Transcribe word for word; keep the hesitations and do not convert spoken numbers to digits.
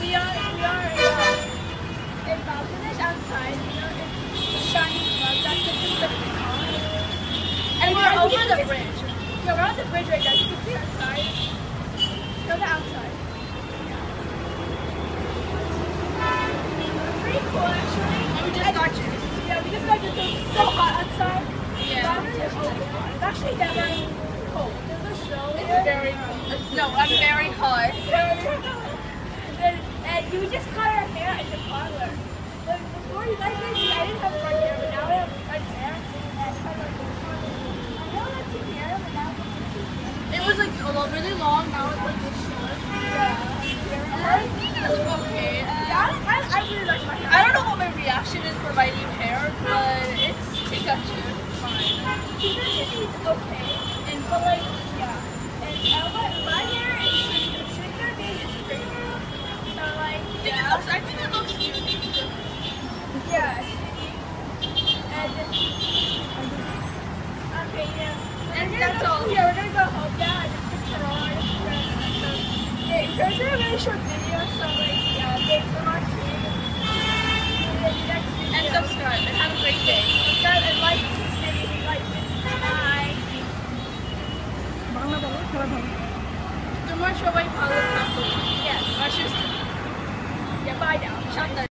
we are we are uh, in balconies outside. You know, it's shining club. That's the thing that we call it. And we're over the bridge. Yeah, we're on the bridge right now. You can see outside. Go to outside. Pretty cool actually. And we just got juice. Yeah, we just got juice. It's so hot outside. Yeah. It's actually never cold. There's a snow. It's very cold. No, I'm very hot. and, and you just cut our hair in the parlor. But before you guys did, I didn't have front hair, but now I have front hair. And I like I don't have two hair, but now It was like a little really long. Now it's like this short. yeah. I think it was okay. Yeah, I, I really like my hair. I don't know what my reaction is for my new hair, but it's Pikachu. Fine. Pikachu is okay. And but like yeah. And uh, but my hair is straighter than is straighter. So like I think it yeah. looks. I think it looks cute. Yeah. And okay, yeah. And We're gonna that's go, all. Yeah, we're gonna go home now. I just picture all our friends. Yeah, you guys are a really short video, so like yeah, thanks so much. And subscribe and have a great day. Subscribe and like this video. Like it. Bye. তোমার সবাই ভালো থাকো। Yes. আর সুস্থ। Yeah, bye now. সাবধানে।